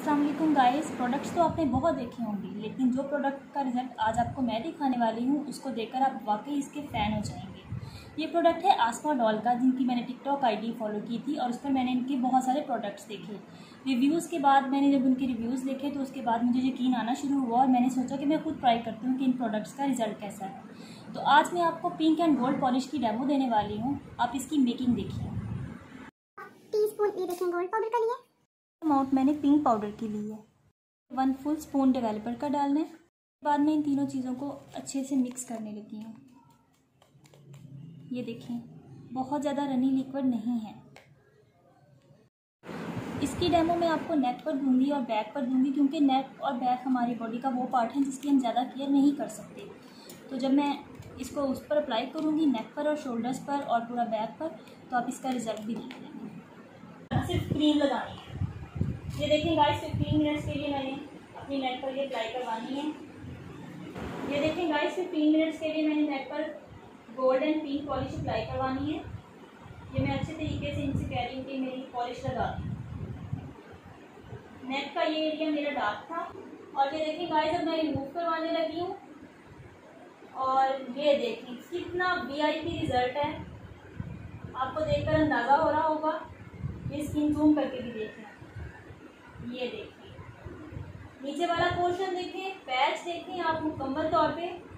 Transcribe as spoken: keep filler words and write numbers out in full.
अस्सलाम वालेकुम guys. Products तो आपने बहुत देखे होंगे, लेकिन जो प्रोडक्ट का रिज़ल्ट आज आपको मैं दिखाने वाली हूँ उसको देखकर आप वाकई इसके फ़ैन हो जाएंगे। ये प्रोडक्ट है आसमा डॉल का, जिनकी मैंने टिकटॉक आईडी फॉलो की थी और उस पर मैंने इनके बहुत सारे प्रोडक्ट्स देखे। रिव्यूज़ के बाद मैंने जब उनके रिव्यूज़ देखे तो उसके बाद मुझे यकीन आना शुरू हुआ और मैंने सोचा कि मैं खुद ट्राई करती हूँ कि इन प्रोडक्ट्स का रिज़ल्ट कैसा है। तो आज मैं आपको पिंक एंड गोल्ड पॉलिश की डेमो देने वाली हूँ। आप इसकी मेकिंग देखिए। टी स्पून ये देखें गोल्ड पाउडर का लिया। अमाउंट मैंने पिंक पाउडर की ली है। वन फुल स्पून डेवलपर का डालना है। बाद में इन तीनों चीज़ों को अच्छे से मिक्स करने लगी हूँ। ये देखें, बहुत ज़्यादा रनी लिक्विड नहीं है। इसकी डेमो मैं आपको नेक पर दूंगी और बैक पर दूंगी, क्योंकि नेक और बैक हमारी बॉडी का वो पार्ट है जिसकी हम ज़्यादा केयर नहीं कर सकते। तो जब मैं इसको उस पर अप्लाई करूँगी, नेक पर और शोल्डर्स पर और पूरा बैक पर, तो आप इसका रिजल्ट भी देख लेंगे। सिर्फ क्रीम लगानी है। ये देखें गाइस, फिफ्टीन मिनट्स के लिए मैंने अपनी नेक पर ये अप्लाई करवानी है। ये देखें गाइस, फिफ्टीन मिनट्स के लिए मैंने नेक पर gold and pink polish apply करवानी है। ये मैं अच्छे तरीके से इनसे कह रही हूँ कि मेरी पॉलिश लगा दी। नेक का ये एरिया मेरा डार्क था और ये देखें गाइस, अब मैं रिमूव करवाने लगी हूँ और ये देखें कितना वीआईपी रिजल्ट है। आपको देखकर अंदाज़ा हो रहा होगा। ये स्किन जूम करके भी देखें। ये देखिए, नीचे वाला पोर्शन देखें, पैच देखें आप मुकम्मल तौर पे